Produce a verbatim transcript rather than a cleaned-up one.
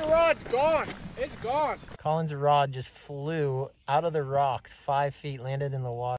your rod's gone. It's gone. Colin's rod just flew out of the rocks five feet, landed in the water.